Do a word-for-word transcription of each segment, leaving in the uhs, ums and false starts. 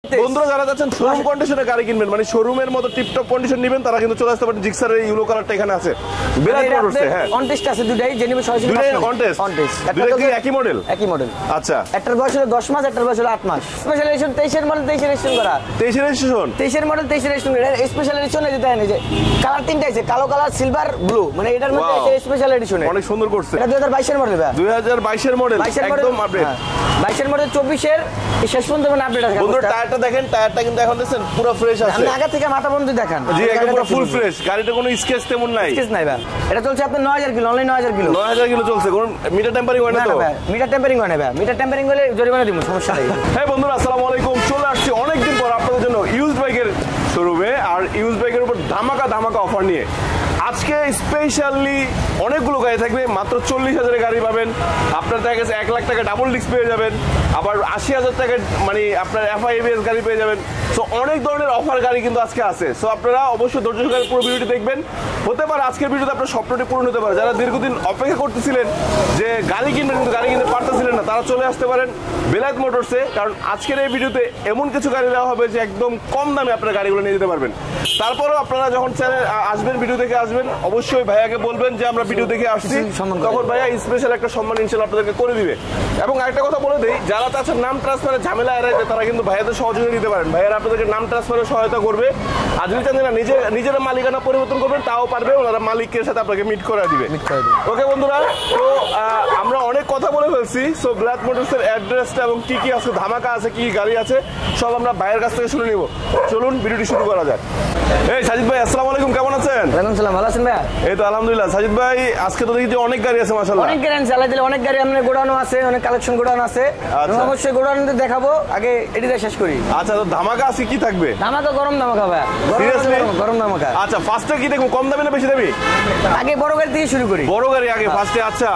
বন্ধুরা যারা যাচ্ছেন শোরুম কন্ডিশনে গাড়ি কিনবেন, মানে শোরুমের মতো টিপটপ কন্ডিশন নেবেন, তারা কিন্তু চলে আসতে পারেন। জিক্সারের ইউলো কালারটা এখানে আছে, বিরাট মোটরসে। হ্যাঁ, কন্টেস্ট আছে দুটাই, জেনুইন সরাসরি দুটাই কন্টেস্ট। কন্টেস্ট দুটাই কি একই মডেল? একই মডেল। আচ্ছা, একটার বয়স হলো দশ মাস, একটার বয়স হলো আট মাস। স্পেশাল এডিশন তেইশ এর মডেল, তেইশ এর রেজিস্ট্রেশন করা। তেইশ এর রেজিস্ট্রেশন, তেইশ এর মডেল, তেইশ এর রেজিস্ট্রেশন করা। স্পেশাল এডিশন এই যে দেখেন, এই যে কালার তিনটা আছে, কালো কালার, সিলভার, ব্লু, মানে এটার মধ্যে আছে স্পেশাল এডিশন। অনেক সুন্দর করছে। এটা দুই হাজার বাইশ এর মডেল ভাই, দুই হাজার বাইশ এর মডেল, একদম আপডেট। বাইশ এর মডেল, চব্বিশ এর শেষ পর্যন্ত মানে আপডেট আছে। বন্ধুরা টায়ারটা দেখেন, টায়ারটা কিন্তু এখন দেখেন পুরো ফ্রেশ আছে। আপনি আগে থেকে মাথা বন্ধ দেখান। জি, একদম পুরো ফুল ফ্রেশ। গাড়িতে কোনো স্কেচ তেমন নাই, স্কেচ নাই ভাই। এটা চলছে আপনার নয় হাজার কিলো, অনলি নয় হাজার কিলো। নয় হাজার কিলো চলছে। কোন মিটার টেম্পারিং হয় না তো? মিটার টেম্পারিং হয় না ভাই। মিটার টেম্পারিং হলে জরিমানা দিব, সমস্যা নাই। হ্যাঁ বন্ধুরা, আসসালামু আলাইকুম। চলে আসছি অনেকদিন পর আপনাদের জন্য ইউজ বাইকের শোরুমে, আর ইউজ বাইকের উপর ধামাকা ধামাকা অফার নিয়ে। আজকে স্পেশালি অনেকগুলো গাড়ি থাকবে, মাত্র চল্লিশ হাজারের গাড়ি পাবেন। আপনার দেখা গেছে এক লাখ টাকা ডাবল ডিস্ক পেয়ে যাবেন, আবার আশি হাজার টাকা মানে আপনার এফআই এবিএস গাড়ি পেয়ে যাবেন। সো অনেক ধরনের অফার গাড়ি কিন্তু আজকে আছে। সো আপনারা অবশ্যই ধৈর্য সহকারে পুরো ভিডিওটি দেখবেন। হতে পারে আজকের ভিডিওতে আপনার স্বপ্নটি পূরণ হতে পারে। যারা দীর্ঘদিন অপেক্ষা করতেছিলেন যে গাড়ি কিনবেন কিন্তু গাড়ি কিনতে পারতেছিলেন না, তারা চলে আসতে পারেন বেলায়েত মোটরসে। কারণ আজকের এই ভিডিওতে এমন কিছু গাড়ি দেওয়া হবে যে একদম কম দামে আপনারা গাড়িগুলো নিয়ে যেতে পারবেন। তারপরেও আপনারা যখন চ্যানেল আসবেন, ভিডিও দেখে আসবেন, অবশ্যই ভাইয়াকে বলবেন যে আমরা ভিডিও দেখে আসছি, তখন ভাইয়া স্পেশাল একটা সম্মান ইনশাআল্লাহ আপনাদেরকে করে দিবে। এবং একটা কথা বলে দেই, যারা চাচ্ছেন নাম ট্রান্সফারের ঝামেলা এড়াইতে, তারা কিন্তু ভাইয়াদের সহযোগিতা নিতে পারেন। ভাইয়ারা আপনাদেরকে নাম ট্রান্সফারের সহায়তা করবে। আর যদি চান না নিজে নিজেরা মালিকানা পরিবর্তন করবেন, তাও পারবে। ওনারা মালিকের সাথে আপনাকে মিট করে দিবে। ওকে বন্ধুরা, তো আমরা অনেক কথা বলে ফেলছি। সো বেলায়েত মোটরসের অ্যাড্রেসটা এবং কি কি আছে, ধামাকা আছে, কি গাড়ি আছে, সব আমরা ভাইয়ের কাছ থেকে শুনে নিব। চলুন ভিডিওটি শুরু করা যাক। এই সাজিদ ভাই, আসসালামু আলাইকুম, কেমন আছেন? ওয়ালাইকুম সালাম, ভালো আছেন ভাই? এই তো আলহামদুলিল্লাহ। সাজিদ ভাই, আজকে তো দেখি যে অনেক গাড়ি আছে মাশাআল্লাহ। অনেক গাড়ি আছে, আল্লাহ দিলে অনেক গাড়ি। আপনার গোডাউনও আছে, অনেক কালেকশন গোডাউন আছে। অবশ্যই গোডাউনে দেখাবো, আগে এটিতে শেষ করি। আচ্ছা, তো ধামাকা আছে কি থাকবে? ধামাকা গরম ধামাকা ভাই, সিরিয়াসলি গরম ধামাকা। আচ্ছা, ফার্স্টে কি দেখবো, কম দামি না বেশি দামি? আগে বড় গাড়ি দিয়ে শুরু করি। বড় গাড়ি আগে ফার্স্টে। আচ্ছা,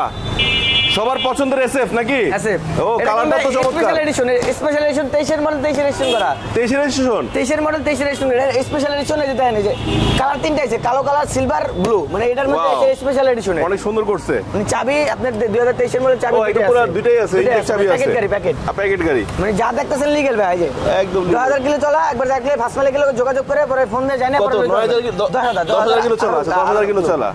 সবার পছন্দের এসএফ নাকি? এসএফ। ও, কালারটা তো চমৎকার। স্পেশাল এডিশন, স্পেশাল এডিশন তেইশ এর মডেল, তেইশ এর রেজিস্ট্রেশন করা। তেইশ এর রেজিস্ট্রেশন, তেইশ এর মডেল, তেইশ এর রেজিস্ট্রেশন করা। স্পেশাল এডিশন এই যে দেখেন, এই যে কালার তিনটা আছে, কালো কালার, সিলভার, ব্লু, মানে এটার মধ্যে আছে স্পেশাল এডিশন। অনেক সুন্দর করছে। মানে চাবি আপনার দুই হাজার তেইশ এর মডেল চাবি ও, এটা পুরো দুইটাই আছে, এই চাবি আছে। প্যাকেট গাড়ি, প্যাকেট প্যাকেট গাড়ি, মানে যা দেখতেছেন লিগ্যাল ভাই। এই যে একদম দুই হাজার কিলো চলা, একবার দেখলে ফার্স্ট মালিকের লোক যোগাযোগ করে পরে ফোন দিয়ে যায় না। কত? নয় হাজার কিলো, দশ হাজার কিলো চলা। আচ্ছা, দশ হাজার কিলো চলা।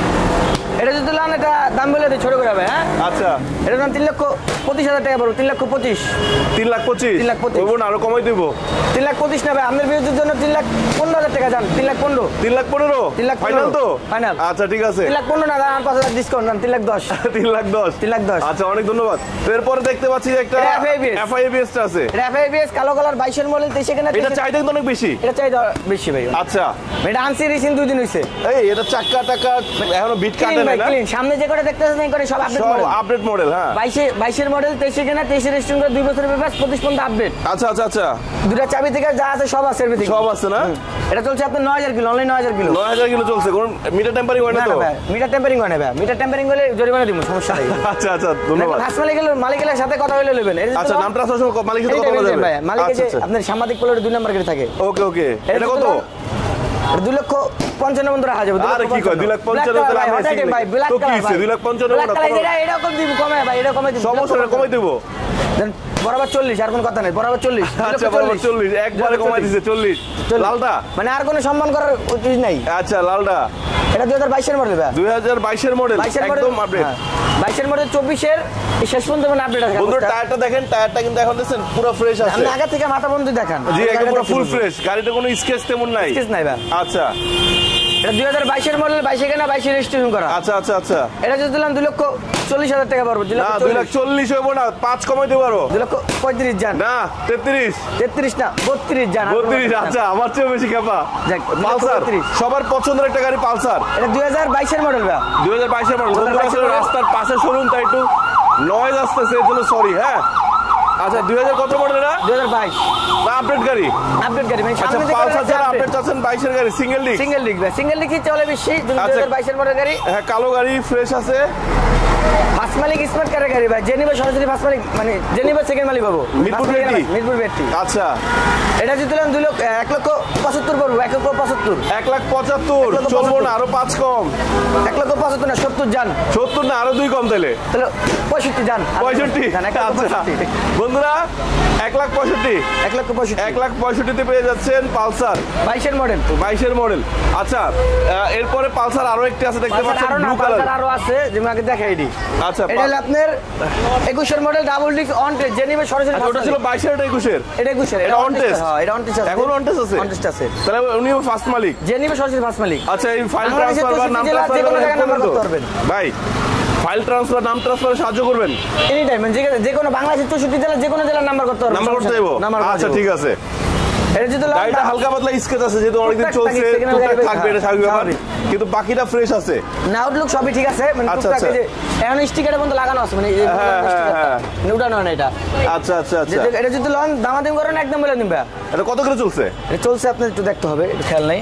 এটা যদি লান, এটা দাম বলে ছোট করে হবে। হ্যাঁ, আচ্ছা, এটার দাম তিন লক্ষ পঁচিশ হাজার টাকা পড়বে। তিন লক্ষ পঁচিশ, তিন লাখ পঁচিশ, তিন লাখ পঁচিশ আরো কমাই দিব। তিন লাখ পঁচিশ নেবে আপনার বিরুদ্ধের জন্য। তিন লাখ পনেরো হাজার টাকা যান, তিন লাখ পনেরো, তিন লাখ পনেরো, তিন লাখ ফাইনাল তো? ফাইনাল। আচ্ছা, ঠিক আছে। তিন লাখ পনেরো না, আর পাঁচ হাজার ডিসকাউন্ট দেন, তিন লাখ দশ। তিন লাখ দশ, তিন লাখ দশ। আচ্ছা, অনেক ধন্যবাদ। এরপরে দেখতে পাচ্ছি যে একটা এফআই এবিএস টা আছে। এফআই এবিএস কালো কালার, বাইশ এর মডেল, তেইশ এখানে। এটা চাহিদা কিন্তু অনেক বেশি। এটা চাহিদা বেশি ভাই। আচ্ছা, এটা আনছি রিসেন্ট দুই দিন হইছে। এই এটা চাক্কা টাকা এখনো বিট কাটে না? ক্লিন, সামনে যে করে দেখতেছেন এই করে সব আপডেট মডেল। Update model. হ্যাঁ, বাইশ বাইশ এর মডেল, তেইশ এখানে, তেইশ এর রেজিস্ট্রেশন করে দুই বছরের পেপার, পঁচিশ পর্যন্ত আপডেট। আচ্ছা আচ্ছা আচ্ছা, দুটা চাবি থেকে যা আছে সব আছে, এভরিথিং সব আছে না? এটা চলছে আপনার নয় হাজার কিলো, অনলি নয় হাজার কিলো। নয় হাজার কিলো চলছে। কোন মিটার টেম্পারিং হয় না তো? মিটার টেম্পারিং হয় না ভাই। মিটার টেম্পারিং হলে জরিমানা দিব, সমস্যা নাই। আচ্ছা আচ্ছা, ধন্যবাদ। ফার্স্ট মালিকের মালিকের সাথে কথা হইলে নেবেন। আচ্ছা, নাম ট্রান্সফার মালিকের সাথে কথা বলা যাবে? মালিকের যে আপনার সাংবাদিক প্লটে দুই নাম্বার গাড়ি থাকে। ওকে ওকে, এটা কত? দুই লক্ষ পঞ্চান্ন বন্ধুরা হাজার। আরে কি কয়, দুই লাখ পঞ্চান্ন? ভাই ব্ল্যাক কালার, দুই লাখ পঞ্চান্ন এটা এরকম দিব, কমে ভাই, এটা কমে দিব। সমস্যা কমাই দেবো। বরাবর চল্লিশ, আর কোনো কথা নেই, বরাবর চল্লিশ। আচ্ছা, বরাবর চল্লিশ, একবারে কমাই দিছে চল্লিশ। লালটা মানে আর কোনো সম্মান করার উচিত নাই। আচ্ছা, লালটা এটা দুই হাজার বাইশের মডেল ভাই। দুই হাজার বাইশের মডেল, একদম আপডেট। বাইশের মডেল, চব্বিশের শেষ পর্যন্ত মানে আপডেট আছে। বন্ধুরা টায়ারটা দেখেন, টায়ারটা কিন্তু এখন দেখছেন পুরো ফ্রেশ আছে। আপনি আগে থেকে মাথা বন্ধ দেখান। জি, একদম পুরো ফুল ফ্রেশ। গাড়িতে কোনো স্কেচ তেমন নাই? স্কেচ নাই ভাই। আচ্ছা, এটা দুই হাজার বাইশের মডেল, বাইশে কেনা, বাইশে রেজিস্ট্রেশন করা। আচ্ছা আচ্ছা আচ্ছা, এটা যদি দিলাম দুই লক্ষ চল্লিশ হাজার টাকা পড়বে। না, দুই লাখ চল্লিশ হইব না, পাঁচ কমাই দেবো আরো। দুই লক্ষ পঁয়ত্রিশ যান। না, তেত্রিশ, তেত্রিশ না, বত্রিশ যান। বত্রিশ। আচ্ছা, আমার চেয়ে বেশি খেপা। পালসার, সবার পছন্দের একটা গাড়ি পালসার। এটা দুই হাজার বাইশের মডেল ভাই। দুই হাজার বাইশের মডেল। রাস্তার পাশে শোরুম, তাই একটু নয়েজ আসতেছে, এর জন্য সরি। হ্যাঁ, আচ্ছা, দুই হাজার কত মডেল? এটা দুই হাজার বাইশ আপডেট গাড়ি। আপডেট গাড়ি মানে আচ্ছা, পালসার যারা আপডেট চাচ্ছেন, বাইশের গাড়ি, সিঙ্গেল ডিস্ক। সিঙ্গেল ডিস্ক ভাই, সিঙ্গেল ডিস্ক চলে বেশি। দুই হাজার বাইশের মডেল গাড়ি। হ্যাঁ, কালো গাড়ি, ফ্রেশ আছে। ফার্স্ট মালিক স্মার্ট কারের গাড়ি ভাই। জেনিবা সরাসরি ফার্স্ট মালিক, মানে জেনিবা সেকেন্ড মালিক পাবো। মিরপুর বেট্টি, মিরপুর বেট্টি। আচ্ছা, এটা যদি নেন দুই লক্ষ এক লক্ষ পঁচাত্তর পড়বো, এক লক্ষ পঁচাত্তর। এক লাখ পঁচাত্তর এক লক্ষ চলবো পঁচাত্তর। না, আরো পাঁচ কম। এক লক্ষ পঁচাত্তর না, সত্তর যান। সত্তর না, আরো দুই কম তাহলে তাহলে পঁয়ষট্টি যান। পঁয়ষট্টি। যান, এক লক্ষ আচ্ছা পঁয়ষট্টি। বন্ধুরা এক লাখ পঁয়ষট্টি এক লক্ষ পঁয়ষট্টি। এক লাখ পঁয়ষট্টিতে পেয়ে যাচ্ছেন পালসার বাইশের মডেল। বাইশের মডেল। আচ্ছা আহ, এরপরে পালসার আরো একটি আছে দেখতে পালসার পাচ্ছেন আরো না, ব্লু কালার। পালসার আরো আছে, যেমন আগে দেখাই দিই। আচ্ছা এটা হলো আপনার একুশের model double disc on test, যে নিবে সরাসরি। আচ্ছা, ওটা ছিল বাইশের, এটা একুশের। এটা একুশের, এটা on test? হ্যাঁ, এটা অন টেস্ট আছে। এখন on test আছে? অন টেস্ট আছে। তাহলে উনিও ফার্স্ট মালিক। যে নিবে সরাসরি ফার্স্ট মালিক। আচ্ছা এই ফাইল বাংলাদেশের ট্রান্সফার বা চৌষট্টি নাম জেলা যে কোনো জায়গায় নাম্বার করতে ট্রান্সফার পারবেন। ভাই ফাইল ট্রান্সফার নাম ট্রান্সফারে সাহায্য করবেন এনি টাইম, যে কোনো বাংলাদেশের চৌষট্টি জেলা যে কোনো জেলার নাম্বার করতে পারবেন। নাম্বার করতে দেবো? নাম্বার করতে আচ্ছা দেবো। ঠিক আছে। এটা যদি গাড়িটা হালকা পাতলা স্কেচ আছে, যেহেতু অনেকদিন টুকটাক চলছে থাকে, সেখানে টুকটাক গাড়ি থাকবে, এটা স্বাভাবিক ব্যাপার, স্বাভাবিক। কিন্তু বাকিটা ফ্রেশ আছে। না আউটলুক সবই ঠিক আছে, মানে আচ্ছা, টুকটাক আচ্ছা। এই যে এখন স্টিকারের মধ্যে লাগানো আছে, মানে এই হ্যাঁ, হ্যাঁ, স্টিকারটা। হ্যাঁ। মানে ওটা নয় না, এটা আচ্ছা আচ্ছা আচ্ছা। যে- এটা যদি লন দামাদামি করেন একদম বলে দিন ভাইয়া। এটা কত করে চলছে? এটা চলছে, আপনার একটু দেখতে হবে, একটু খেয়াল নাই,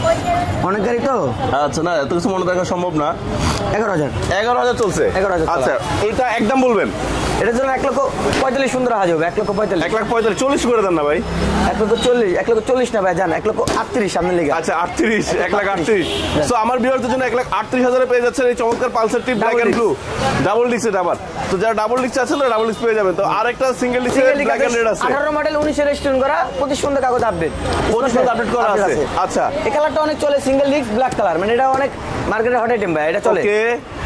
অনেক গাড়ি তো। আচ্ছা না, এত কিছু মনে রাখা সম্ভব না। এগারো হাজার এগারো হাজার চলছে। এগারো হাজার আচ্ছা এটা একদম বলবেন? এটার জন্য এক লক্ষ পঁয়তাল্লিশ সুন্দর হাজ হবে, এক লক্ষ পঁয়তাল্লিশ। এক লাখ পঁয়তাল্লিশ চল্লিশ করে দেন না ভাই। এক লক্ষ চল্লিশ, এক লক্ষ চল্লিশ না ভাই, জান এক লক্ষ আটত্রিশ সামনে লেগে। আচ্ছা আটত্রিশ, এক লাখ আটত্রিশ। আটত্রিশ। তো আমার ভিউয়ারদের জন্য এক লাখ আটত্রিশ হাজারে পেয়ে যাচ্ছেন এই চমৎকার পালসারটি black Double and disc। Blue double disc. এটা আবার তো যারা ডাবল ডিস্ক আছেন ডাবল ডিস্ক পেয়ে যাবেন। তো আরেকটা single disc black and red আছে। আঠারো মডেল উনিশে রেজিস্ট্রেশন করা, পঁচিশ পর্যন্ত কাগজ আপডেট, পঁচিশ পর্যন্ত আপডেট করা আছে। আচ্ছা এই কালারটা অনেক চলে, সিঙ্গেল ডিস্ক ব্ল্যাক কালার, মানে এটা অনেক মার্কেটে হট আইটেম ভাই, এটা চলে। ওকে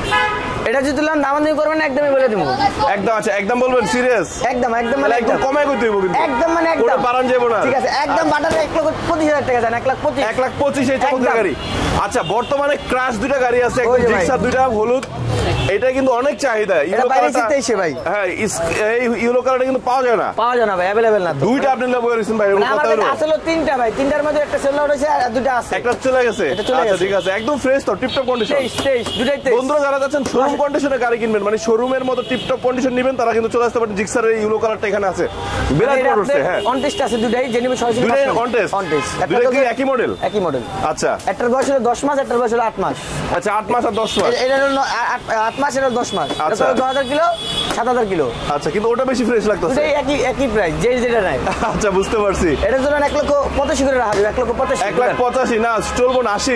এটা যদি লান দামাদামি করবেন একদমই বলে দেবো। একদম। আচ্ছা একদম বলবেন? সিরিয়াস? একদম একদম মানে একদম একদম কমায় কইতে হইব কিন্তু। একদম মানে একদম ওটা বাড়ান যাবো না। ঠিক আছে, একদম বাটার এক লক্ষ পঁচিশ হাজার টাকা জান, এক লাখ পঁচিশ। এক লাখ পঁচিশ এই চমৎকার একদম। গাড়ি। আচ্ছা বর্তমানে ক্রাশ দুইটা গাড়ি আছে, ওই একদম যে ভাই। জিক্সার দুইটা হলুদ। এটা কিন্তু অনেক চাহিদা। ইয়েলো বাইরে কালারটা জিতেছে ভাই। হ্যাঁ ইস- এই ইয়েলো কালারটা কিন্তু পাওয়া যায় না। পাওয়া যায় না ভাই, অ্যাভেলেবেল না তো। দুইটা আপনি লাভ করেছেন ভাই, এরকম মানে আমার কথা হলো। কাছে আসলে তিনটা ভাই, তিনটার মধ্যে একটা সেল আউট হয়েছে আর দুটো আছে। একটা চলে গেছে। এটা চলে আচ্ছা গেছে। ঠিক আছে, একদম ফ্রেশ তো, টিপটপ কন্ডিশন। তেইশ তেইশ দুটাই তেইশ। বন্ধুরা যারা যাচ্ছেন শোরুম কন্ডিশনে গাড়ি কিনবেন, মানে শোরুমের মতো টিপটপ কন্ডিশন নেবেন, তারা কিন্তু চলে আসতে পারেন। জিক্সারের ইয়েলো কালারটা এখানে আছে, বিরাট বড় হচ্ছে। হ্যাঁ অনটেস্ট আছে দুটাই, যে নিবে সরাসরি দুইটাই পাঁচশো। contest? অনটেস্ট। দুইটা কি একই মডেল? একই মডেল। আচ্ছা একটার বয়স হলো দশ মাস, একটার বয়স হলো আট মাস। আচ্ছা আট মাস আর দশ মাস। এ- এটা হলো ন- আ- আট আট মাস, এটা হলো দশ মাস। এটা আচ্ছা। হলো দশ হাজার কিলো, সাত হাজার কিলো। আচ্ছা কিন্তু ওটা বেশি ফ্রেশ লাগতেছে। দুটাই একই একই প্রাইস, যে যেটা নাই। আচ্ছা বুঝতে পারছি। এটার জন্য এক লক্ষ পঁচাশি করে রাখা যাবে, এক লক্ষ পঁচাশি। এক লাখ পঁচাশি না, চলবো না, আশি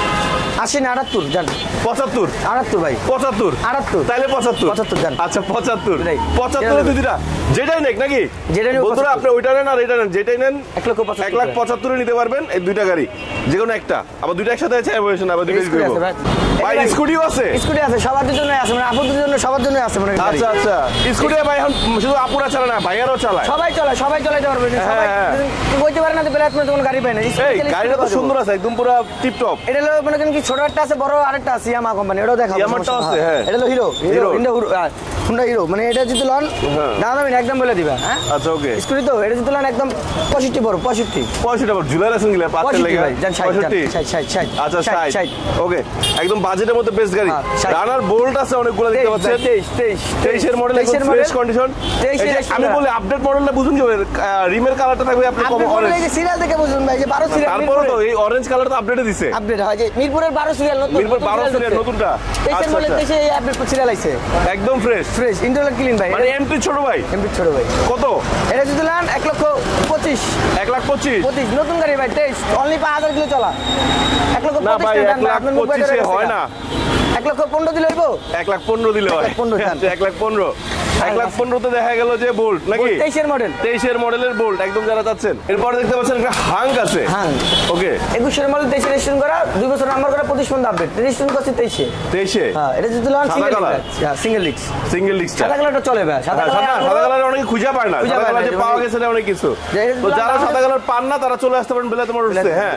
আশি না আটাত্তর জান, পঁচাত্তর আটাত্তর ভাই, পঁচাত্তর আটাত্তর। তাইলে পঁচাত্তর পঁচাত্তর যান। আচ্ছা পঁচাত্তর দুটাই। পঁচাত্তর যেটা দিদিরা যেটাই নেক নাকি যেটাই নেব বন্ধুরা, পঁচাত্তর। আপনি ওইটা নেন আর এটা নেন, যেটাই নেন এক লক্ষ পঁচাত্তর এক লাখ পঁচাত্তরে নিতে পারবেন এই দুইটা গাড়ি, যে কোনো একটা। আবার দুইটা একসাথে আছে, আবার দুইটা স্কুটি আছে ভাই। ভাই এই স্কুটিও আছে। স্কুটি আছে, সবার জন্য আছে, মানে আপুদের জন্য সবার জন্য আছে মনে হয় গাড়ি। আচ্ছা আচ্ছা স্কুটি ভাই এখন শুধু আপুরা চালায় না, ভাইয়ারও চালায়। সবাই চলে, সবাই চালাতে পারবে, সবাই হ্যাঁ। বলতে পারে না যে বেলায় কোনো গাড়ি পায় না। এই Specially গাড়িটা তো scooty সুন্দর আছে, একদম পুরো টিপটপ। এটা হলো মনে করেন কি ছোট একটা আছে, বড় আরেকটা আছে, ইয়ামা কোম্পানি, এটাও দেখাবো। ইয়ামারটাও আছে, হ্যাঁ। এটা হলো হিরো Hero। হিরো ইন্ডো হুন্ডা হিরো, মানে এটা যদি লন হ্যাঁ। দাম আমি একদম বলে দিবা। হ্যাঁ আচ্ছা ওকে স্কুটি তো এটা যদি লন একদম পঁয়ষট্টি বড়, পঁয়ষট্টি পঁয়ষট্টি আবার ঝুলার আছেন গিলা পাঁচের পঁয়ষট্টি লেগে ভাই, যান ষাট, পঁয়ষট্টি ষাট, ষাট, ষাট, আচ্ছা ষাট, ষাট ষাট। ওকে একদম বাজেটের মধ্যে বেস্ট গাড়ি। হ্যাঁ, ষাট। রানার বোল্ট আছে অনেকগুলো দেখতে তেইশ, পাচ্ছেন। তেইশ, তেইশ, তেইশের মডেল একদম তেইশের ফ্রেশ model, কন্ডিশন। তেইশের আমি extra। বলি আপডেট মডেলটা বুঝুন কি রিমের কালারটা থাকবে আপনি কম আপনি বললেন অরেঞ্জ। যে সিরিয়াল দেখে বুঝুন ভাই, যে বারো সিরিয়াল তারপরে তো এই অরেঞ্জ কালার তো আপডেটে দিছে। আপডেট হয় যে মিরপুরের বারো সিরিয়াল নতুন, মিরপুর নতুন বারো serial সিরিয়াল ঢুকছে। নতুনটা। তেইশের আচ্ছা মডেল আচ্ছা তেইশে এই আপডেট সিরিয়াল আইছে, একদম ফ্রেশ, ফ্রেশ ইন্টারনাল ক্লিন ভাই। মানে এমটি ছোট ভাই। এমপি ছোট ভাই কত? এটা যদি লান এক লক্ষ পঁচিশ, এক লাখ পঁচিশ পঁচিশ নতুন গাড়ি ভাই, তেইশ অনলি পাঁচ হাজার কিলো চলা। এক লক্ষ না পঁচিশ ভাই, টাকা এক দাম ভাই, লাখ আপনার মুখ পঁচিশে বাইরে হয় গেছে না। এক লক্ষ পনেরো দিলে হইব। এক লাখ পনেরো দিলে হয়। এক লাখ পনেরো জান। এক লাখ পনেরো এক লাখ পনেরোতে দেখা গেল যে বোল্ট নাকি তেইশের মডেল, তেইশের মডেলের বোল্ট একদম যারা চাচ্ছেন। এরপর দেখতে পাচ্ছেন একটা হাঙ্ক আছে। হ্যাঁ ওকে একুশের মডেল, তেইশে রেজিস্ট্রেশন করা, দুই বছর নাম্বার করা, পঁচিশ পর্যন্ত আপডেট, রেজিস্ট্রেশন করছে তেইশে। তেইশে হ্যাঁ এটা যদি লান সাদা single colour? Single disc, single ডিস্কটা সাদা কালারটা চলে ভাই, সাদা সাদা কালার সাদা কালারের অনেক খুঁজে পায় না। খুঁজে সাদা পায় না, কালার যে যেমন পাওয়া এই- গেছে না অনেক কিছু। যে এটা তো যদি যারা দাম- সাদা কালার পান না তারা চলে আসতে পারেন বেলা তোমার উঠছে। হ্যাঁ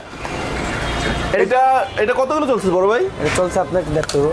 এটা এটা কতগুলো চলছে বড় ভাই? এটা চলছে আপনার দেখতে হবে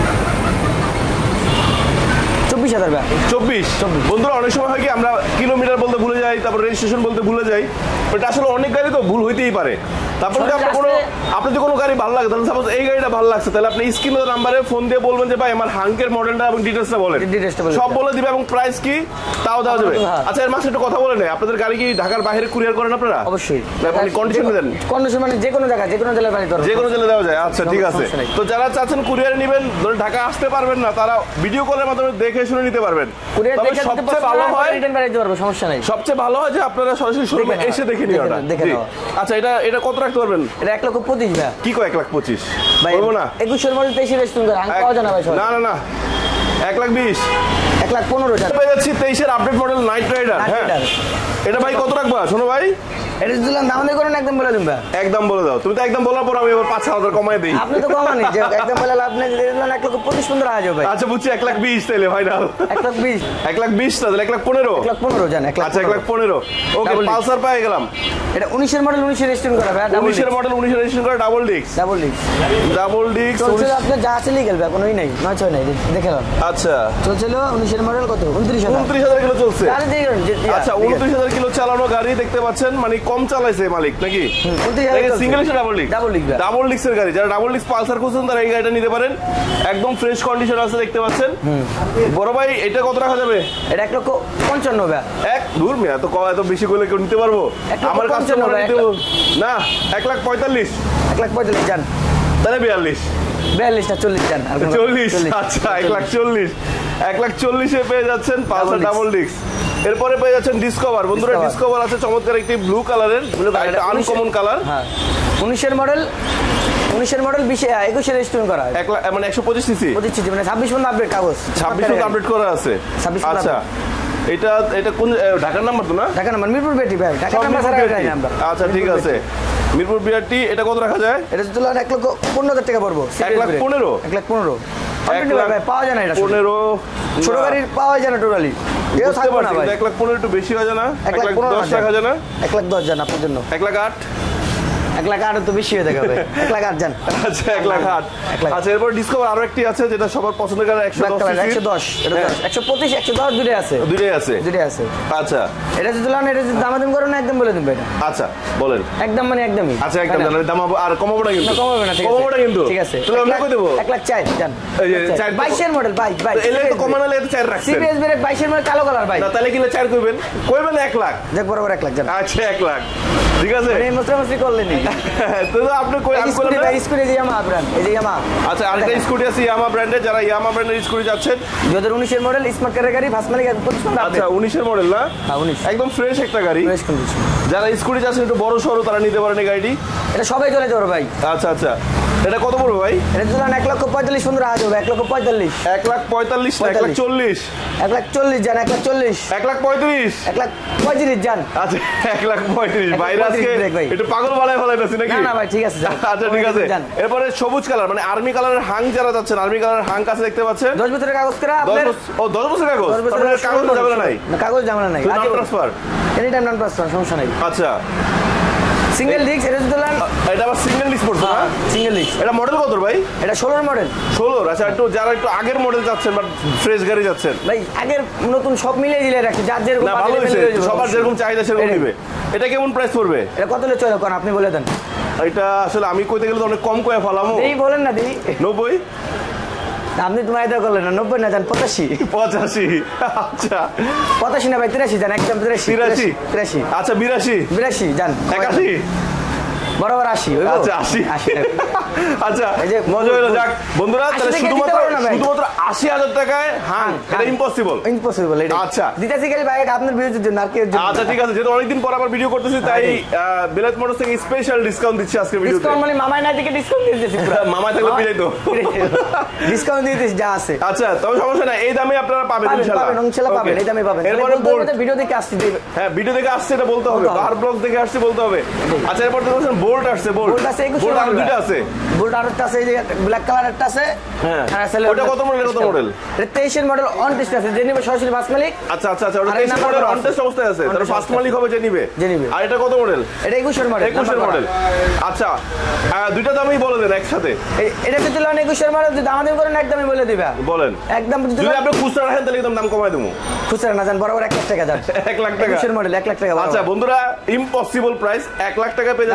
চব্বিশ হাজার ভাই। চব্বিশ। বন্ধুরা অনেক সময় হয় কি আমরা কিলোমিটার বলতে ভুলে যাই, তারপর রেজিস্ট্রেশন বলতে ভুলে যাই, এটা আসলে অনেক গাড়ি তো ভুল হইতেই পারে। তারপর যদি আপনার কোনো আপনার যদি কোনো গাড়ি ভালো লাগে, তাহলে সাপোজ এই গাড়িটা ভালো লাগছে, তাহলে আপনি স্ক্রিনের নাম্বারে ফোন দিয়ে বলবেন যে ভাই আমার হাঙ্কের মডেলটা এবং ডিটেলসটা বলেন, ডিটেইলসটা বলে সব বলে দিবে এবং প্রাইস কি তাও দেওয়া যাবে। হ্যাঁ। আচ্ছা এর মাঝে একটু কথা বলে নেই, আপনাদের গাড়ি কি ঢাকার বাইরে কুরিয়ার করেন আপনারা? অবশ্যই মানে কন্ডিশন দেন? কন্ডিশন মানে যে কোনো জায়গায়, যে কোনো জেলায় বাড়ি যে কোনো জেলে দেওয়া যায়। আচ্ছা ঠিক আছে। সমস্যা নেই। তো যারা চাচ্ছেন কুরিয়ারে নেবেন, ধরুন ঢাকা আসতে পারবেন না, তারা ভিডিও কলের মাধ্যমে দেখে শুনে নিতে পারবেন। কুরিয়ার তবে দেখে দিতে সবচেয়ে ভালো হয় রিটার্ন বাড়াইতে পারবো, সমস্যা নাই। সবচেয়ে ভালো হয় যে আপনারা সরাসরি শোরুমে এসে দেখে নিন ওটা। জি। আচ্ছা এটা এটা কত রাখতে পারবেন? এটা এক লক্ষ পঁচিশ ভাই। কি কয় এক লাখ পঁচিশ? ভাই বলবো না একুশের মডেল তেইশের রেস্টুরেন্ট করে আঙ্ক পাওয়া যায় না ভাই সব। না না না এক লাখ বিশ, এক লাখ পনেরো হাজার পেয়ে যাচ্ছি তেইশের আপডেট মডেল নাইট রাইডার। হ্যাঁ এটা ভাই কত রাখবা শোনো ভাই? এটা দিলাম দাম দিয়ে করেন একদম বলে দিন ভাই। একদম বলে দাও, তুমি তো একদম বলার পর আমি এবার পাঁচ হাজার কমাই দিই। আপনি তো কমানি যে একদম বলে আপনি দিলেন এক লক্ষ পঁচিশ পনেরো হাজার ভাই। আচ্ছা বুঝছি এক লাখ বিশ তাহলে ফাইনাল। এক লাখ বিশ, এক লাখ বিশ তাহলে এক লাখ পনেরো, এক লাখ পনেরো জান। এক লাখ আচ্ছা এক লাখ পনেরো। ওকে পালসার পেয়ে গেলাম। এটা উনিশের মডেল উনিশের রেজিস্ট্রেশন করা ভাই। উনিশের মডেল উনিশের রেজিস্ট্রেশন করা double disc. Double disc double disc চলছিল আপনার যা আছে লিগ্যাল ভাই, কোনোই নাই, নয় ছয় নাই, দেখে নাও। আচ্ছা চলছিল উনিশের মডেল কত উনত্রিশ হাজার উনত্রিশ হাজার কিলো চলছে। আরে দেখুন আচ্ছা উনত্রিশ হাজার কিলো চালানো গাড়ি দেখতে পাচ্ছেন, মানে কম চালাইছে মালিক নাকি? Single disc double disc? Double disc double ডিস্কের গাড়ি, যারা ডাবল ডিস্ক পালসার খুঁজছেন তারা এই গাড়িটা নিতে পারেন। একদম ফ্রেশ কন্ডিশন আছে দেখতে পাচ্ছেন। বড় ভাই এটা কত রাখা যাবে? এটা এক লক্ষ পঞ্চান্ন ভাই। এক দূর মিয়া এত কম এত বেশি করলে কেউ নিতে পারবো? আমার কাছে না এক লাখ পঁয়তাল্লিশ, এক লাখ পঁয়তাল্লিশ জান, তাহলে বিয়াল্লিশ বিয়াল্লিশ না চল্লিশ জান, চল্লিশ। আচ্ছা এক লাখ চল্লিশ, এক লাখ চল্লিশে পেয়ে যাচ্ছেন পালসার ডাবল ডিস্ক। এরপরে পেয়ে যাচ্ছেন ডিসকভার। বন্ধুরা ডিসকভার আছে চমৎকার একটি ব্লু কালারের, একটা আনকমন কালার। হ্যাঁ উনিশের মডেল উনিশের মডেল বিশে একুশে রেজিস্ট্রেশন করা এক লাখ মানে একশো পঁচিশ সিসি পঁচিশ সিসি মানে ছাব্বিশ পর্যন্ত আপডেট কাগজ, ছাব্বিশ পর্যন্ত আপডেট করা আছে। আচ্ছা এটা এটা কোন ঢাকার নাম্বার তো না? ঢাকা নাম্বার মিরপুর বিআরটি ভাই, ঢাকা নাম্বার ছাড়া এটা নাম্বার। আচ্ছা ঠিক আছে মিরপুর বিআরটি। এটা কত রাখা যায়? এটা তো এক লক্ষ পনেরো হাজার টাকা পড়বো। এক লাখ পনেরো, এক লাখ পনেরো পাওয়া যায় না এটা পনেরো ছোট গাড়ির পাওয়া যায় না টোটালি। এও থাকবে না ভাই। এক লাখ পনেরো একটু বেশি হয় না? এক লাখ দশ রাখা যায় না? এক লাখ দশ জান আপনার জন্য। এক লাখ আট, এক লাখ আট তো বেশি হয়ে যাবে। এক লাখ আট জান। আচ্ছা এক লাখ আট। আচ্ছা এরপর ডিসকভার আরো একটি আছে যেটা সবার পছন্দের গাড়ি একশো দশ, একশো দশ, একশো পঁচিশ, একশো দশ দুটোই আছে, দুটোই আছে, দুটোই আছে। আচ্ছা এটা যদি লান এটা যদি দামাদাম করো না একদম বলে দিন ভাই। আচ্ছা বলেন একদম মানে একদমই। আচ্ছা একদম জানেন দাম আর কমাবো না কিন্তু? কমাবো না, কমাবো না কিন্তু। ঠিক আছে তাহলে আমরা কই দেব? এক লাখ চার জান। এই যে চার বাইশের মডেল বাইশ বাইশ এলে তো কমানো লাগে তো চার রাখছেন। সিবিএস ব্রেক বাইশের মডেল কালো কালার ভাই। না তাহলে কিলে চার কইবেন? কইবেন এক লাখ। দেখ বরাবর এক লাখ জান। আচ্ছা এক লাখ ঠিক আছে। এই মোস্টামস্তি করলেন তো আপনি কই আমি স্কুটি ভাই স্কুটি যে ইয়ামা ব্র্যান্ড, এই যে ইয়ামা। আচ্ছা আরেকটা স্কুটি আছে ইয়ামা ব্র্যান্ডের, যারা ইয়ামা ব্র্যান্ডের স্কুটি যাচ্ছেন দুই হাজার উনিশের মডেল স্মার্ট কারের গাড়ি ফার্স্ট মালিক পঁচিশ। আচ্ছা উনিশের মডেল না? হ্যাঁ উনিশ, একদম ফ্রেশ একটা গাড়ি, ফ্রেশ কন্ডিশন। যারা স্কুটি যাচ্ছেন একটু বড় সরো তারা নিতে পারেন এই গাড়িটি। এটা সবাই চলে যাবে ভাই। আচ্ছা আচ্ছা এটা কত পড়বে ভাই? এটা ধরুন এক লক্ষ পঁয়তাল্লিশ সুন্দর আজ হবে। এক লক্ষ পঁয়তাল্লিশ, এক লাখ পঁয়তাল্লিশ, এক লাখ চল্লিশ, এক লাখ চল্লিশ জান, এক লাখ চল্লিশ, এক লাখ পঁয়ত্রিশ, এক লাখ পঁয়ত্রিশ জান। আচ্ছা এক লাখ পঁয়ত্রিশ। বাইরে আজকে একটু পাগল বানায় ফেলাইতেছি নাকি? না না ভাই ঠিক আছে। আচ্ছা ঠিক আছে। এরপরে সবুজ কালার মানে আর্মি কালারের হাং যারা যাচ্ছেন, আর্মি কালারের হাং কাছে দেখতে পাচ্ছেন। দশ বছরের কাগজ করা আপনার। ও দশ বছরের কাগজ, তাহলে কাগজ যাবে না? নাই কাগজ যাবে না, নাই নাম ট্রান্সফার এনি টাইম নাম ট্রান্সফার, সমস্যা নাই। আচ্ছা সিঙ্গেল ডিস্ক এটা যদি লান এটা আবার সিঙ্গেল ডিস্ক পড়ছে না? Single disc. এটা মডেল কত ভাই? এটা ষোলোর মডেল। ষোলোর। আচ্ছা একটু যারা একটু আগের মডেল যাচ্ছেন বা ফ্রেশ গাড়ি যাচ্ছেন ভাই আগের নতুন সব মিলিয়ে দিলে রাখি, যার যেরকম না ভালো হয়েছে, সবার যেরকম চাহিদা সেরকম দিবে। এটা কেমন প্রাইস পড়বে? এটা কত হলে চলে কোন আপনি বলে দেন। এটা আসলে আমি কইতে গেলে তো অনেক কম কয়ে ফেলামো। এই বলেন না দিই নব্বই। আপনি তোমার এটা করলেন না, নব্বই না জান, পঁচাশি। পঁচাশি। আচ্ছা পঁচাশি না ভাই, তিরাশি জান, একদম তিরাশি। তিরাশি, তিরাশি। আচ্ছা বিরাশি, বিরাশি জান, একাশি, বরাবর আশি। আচ্ছা আশি। আশি আচ্ছা মজা হলো। যাক বন্ধুরা তাহলে শুধুমাত্র শুধুমাত্র আশি হাজার টাকায় হাং এটা ইম্পসিবল, ইম্পসিবল এটা। আচ্ছা দিতেছি গেলে ভাই আপনার ভিডিওর জন্য আর কি। আচ্ছা ঠিক আছে, যেহেতু অনেকদিন পর আবার ভিডিও করতেছি তাই বিলাত মোটরস থেকে স্পেশাল ডিসকাউন্ট দিচ্ছি আজকে ভিডিওতে। ডিসকাউন্ট মানে মামাই না থেকে ডিসকাউন্ট দিয়ে দিতেছি পুরো। মামাই থাকলে পিলাই তো ডিসকাউন্ট দিয়ে দিতেছি যা আছে। আচ্ছা তবে সমস্যা নাই, এই দামে আপনারা পাবেন ইনশাআল্লাহ। পাবেন ইনশাআল্লাহ পাবেন, এই দামে পাবেন। এরপরে বোল্ট ভিডিও দেখে আসছি। হ্যাঁ ভিডিও দেখে আসছে এটা বলতে হবে, বাহার ব্লগ দেখে আসছে বলতে হবে। আচ্ছা এরপর দেখছেন বোল্ট আসছে, বোল্ট আছে একুশ বোল্ট আর দুটো আছে। বোল্ট আর একটা আছে, এই যে ব্ল্যাক কালার একটা আছে। হ্যাঁ ওটা কত মডেল? কত মডেল? এটা তেইশ এর মডেল অন টেস্ট আছে, যে নিবে সরাসরি ফার্স্ট মালিক। আচ্ছা আচ্ছা আচ্ছা ওটা তেইশ এর মডেল অন টেস্ট অবস্থায় আছে, তার ফার্স্ট মালিক হবে যে নিবে। যে নিবে। আর এটা কত মডেল? এটা একুশ এর মডেল। একুশ এর মডেল। আচ্ছা দুইটা দামই বলে দেন একসাথে। এটা যদি লান একুশ এর মডেল যদি দামাদামি করেন একদমই বলে দিবা। বলেন একদম। যদি আপনি খুচরা রাখেন তাহলে একদম দাম কমায় দেবো। খুচরা না জান, বরাবর এক লাখ টাকা যান। এক লাখ টাকা একুশ এর মডেল এক লাখ টাকা। আচ্ছা বন্ধুরা ইম্পসিবল প্রাইস, এক লাখ টাকা পেয়ে যাচ্ছেন আপনারা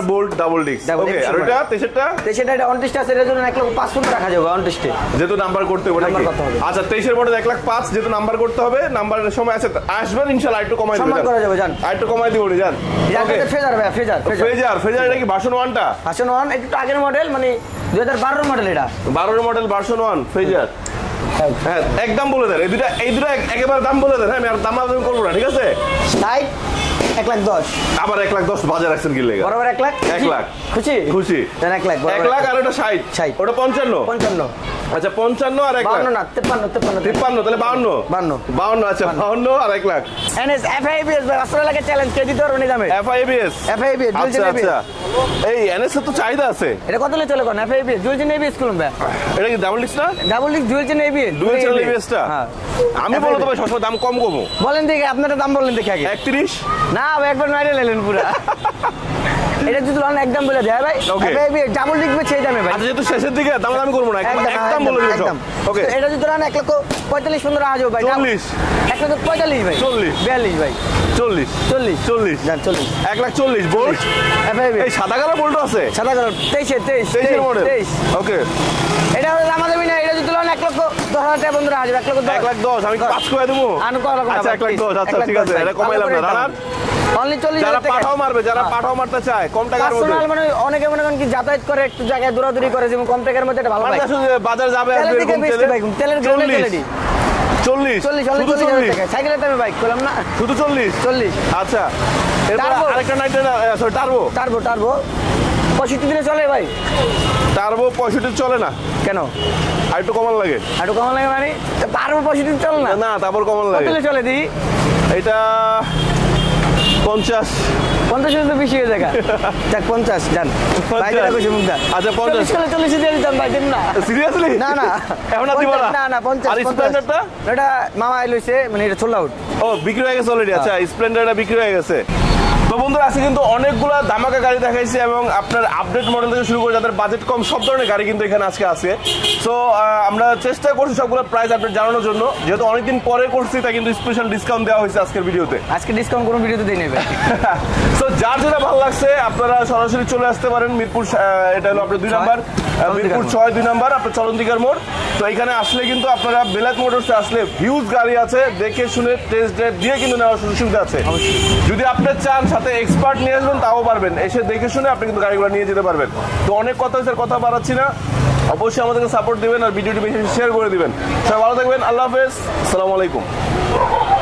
বোল্ট ডাবল ডিস্ক। ওকে, আর এটা তেইশেরটা তেইশেরটা এটা উনত্রিশটা আছে, এর জন্য এক লক্ষ পাঁচ পর্যন্ত রাখা যাবে উনত্রিশে, যেহেতু নাম্বার করতে হবে নাম্বার করতে হবে। আচ্ছা তেইশের মডেল এক লাখ পাঁচ, যেহেতু নাম্বার করতে হবে, নাম্বারের সময় আছে, আসবেন ইনশাআল্লাহ একটু কমাই সম্মান করা যাবে জান, আর একটু কমাই দিব জান। ওকে, ফেজার ভাই ফেজার ফেজার ফেজার এটা কি ভার্সন ওয়ানটা? ভার্সন ওয়ান একটু আগের মডেল, মানে দুই হাজার বারোর মডেল, এটা বারোর মডেল ভার্সন ওয়ান ফেজার। হ্যাঁ একদম বলে দেন, এই দুটা এই দুটা একেবারে দাম বলে দেন। হ্যাঁ আমি আর দাম দাম করবো না, ঠিক আছে? ষাট এক লাখ দশ, আবার এক লাখ দশ বাজার রাখছেন কি লেগে? বরাবর এক লাখ এক লাখ খুশি খুশি এক লাখ এক লাখ আর ওটা ষাট ষাট ওটা পঞ্চান্ন পঞ্চান্ন আচ্ছা পঞ্চান্ন আর এক লাখ বাউন্ন না তিপ্পান্ন তিপ্পান্ন তিপ্পান্ন তাহলে বাউন্ন বাউন্ন বাউন্ন আচ্ছা বাউন্ন আর এক লাখ। এনএস এফআইবিএস ভাই আসলে লাগে চ্যালেঞ্জ কে দিতে পারবে দামে? এফআইবিএস এফআইবিএস আচ্ছা জুয়েল আচ্ছা এই এনএস এর তো চাহিদা আছে, এটা কত লে চলে কোন এফআইবিএস জুয়েল জেন এবিএস করুন ভাই, এটা কি ডাবল ডিস্ক না? ডাবল ডিস্ক জুয়েল জেন এবিএস ডুয়েল চ্যানেল এবিএসটা? হ্যাঁ আমি বলতো ভাই সবসময় দাম কম কমো। বলেন দেখি আপনারা দাম বলেন দেখি আগে। একত্রিশ না ভাই একবার মাইরে লেলেন পুরো এটা যদি লন একদম বলে দেয় ভাই, এফআইবিএস ডাবল ডিস্ক সেই দামে ভাই। আচ্ছা যেহেতু শেষের দিকে দাম দাম করবো না, একদম একদম বলে দিন সব। ওকে এটা যদি লন এক লক্ষ পঁয়তাল্লিশ পনেরো আজও ভাই, চল্লিশ এক লক্ষ পঁয়তাল্লিশ ভাই, চল্লিশ বিয়াল্লিশ ভাই, চল্লিশ চল্লিশ চল্লিশ জান চল্লিশ এক লাখ চল্লিশ বোল্ট এফআইবিএস এই সাদা কালো বোল্ট আছে সাদা কালার তেইশে তেইশ তেইশের মডেল। তেইশ ওকে এটা হলো আমাদের বিনা, এটা যদি লন এক লক্ষ দশ হাজার টাকা বন্ধুরা আসবে, এক লক্ষ এক লাখ দশ আমি পাঁচ করে দেবো। আনু করা লাগবে আচ্ছা এক লাখ দশ আচ্ছা ঠিক আছে এটা কমাইলাম না রানার অনলি চল্লিশ যারা হাজার টাকা। পাঠাও মারবে যারা পাঠাও মারতে চায় কম টাকার মধ্যে পার্সোনাল মানে অনেকে মনে করেন কি যাতায়াত করে একটু জায়গায় দৌড়াদৌড়ি করে, যেমন কম টাকার মধ্যে এটা ভালো মানে ভাই। আসলে বাজার যাবে আসবে তেলের দিকে এরকম বেশি তেলে ভাই, তেলের গ্রেডে তেলে দি চল্লিশ চল্লিশ অনলি শুধু চল্লিশ হাজার চল্লিশ টাকা। সাইকেলের দামে বাইক করলাম না শুধু চল্লিশ চল্লিশ আচ্ছা এরপর Turbo। আরেকটা নাইট সরি টার্বো টার্বো টার্বো পঁয়ষট্টি দিনে চলে ভাই, টার্বো পঁয়ষট্টি চলে না কেন আর একটু কমান লাগে? আর একটু কম লাগে মানে টার্বো পঁয়ষট্টি দিন চলে না, না তারপর কমান লাগে কত চলে দি এটা পঞ্চাশ পঞ্চাশ তো বেশি হয়ে দেখা যাক পঞ্চাশ জান ভাই যেটা কইছে মুখটা। আচ্ছা পঞ্চাশ চল্লিশ করে চল্লিশ দিয়ে দিতাম ভাই, দিন না সিরিয়াসলি না না এখন আর দিব না না না পঞ্চাশ আর স্প্লেন্ডারটা এটা মামা আইলইছে মানে এটা সোল্ড আউট। ও বিক্রি হয়ে গেছে অলরেডি আচ্ছা স্প্লেন্ডারটা বিক্রি হয়ে গেছে। তো বন্ধুরা আজকে কিন্তু অনেকগুলা ধামাকা গাড়ি দেখাইছে এবং আপনার আপডেট মডেল থেকে শুরু করে যাদের বাজেট কম সব ধরনের গাড়ি কিন্তু এখানে আজকে আছে। সো আমরা চেষ্টা করছি সবগুলো প্রাইস আপডেট জানানোর জন্য, যেহেতু অনেকদিন পরে করছি তাই কিন্তু স্পেশাল ডিসকাউন্ট দেওয়া হয়েছে আজকের ভিডিওতে। আজকে ডিসকাউন্ট কোনো ভিডিওতে দেই নেবে। সো যার যেটা ভালো লাগছে আপনারা সরাসরি চলে আসতে পারেন মিরপুর আহ, এটা হলো আপনার দুই নাম্বার মিরপুর ছয় দুই নাম্বার আপনার চলন্তিকার মোড়। তো এখানে আসলে কিন্তু আপনারা বেলায়েত মোটরসে আসলে হিউজ গাড়ি আছে, দেখে শুনে টেস্ট ড্রাইভ দিয়ে কিন্তু নেওয়ার সুযোগ সুবিধা আছে। যদি আপনি চান সাথে এক্সপার্ট নিয়ে আসবেন তাও পারবেন, এসে দেখে শুনে আপনি কিন্তু গাড়িগুলো নিয়ে যেতে পারবেন। তো অনেক কথা হয়েছে, কথা বাড়াচ্ছি না, অবশ্যই আমাদেরকে সাপোর্ট দিবেন আর ভিডিওটি বেশি শেয়ার করে দিবেন। সবাই ভালো থাকবেন, আল্লাহ হাফেজ, আসসালামু আলাইকুম।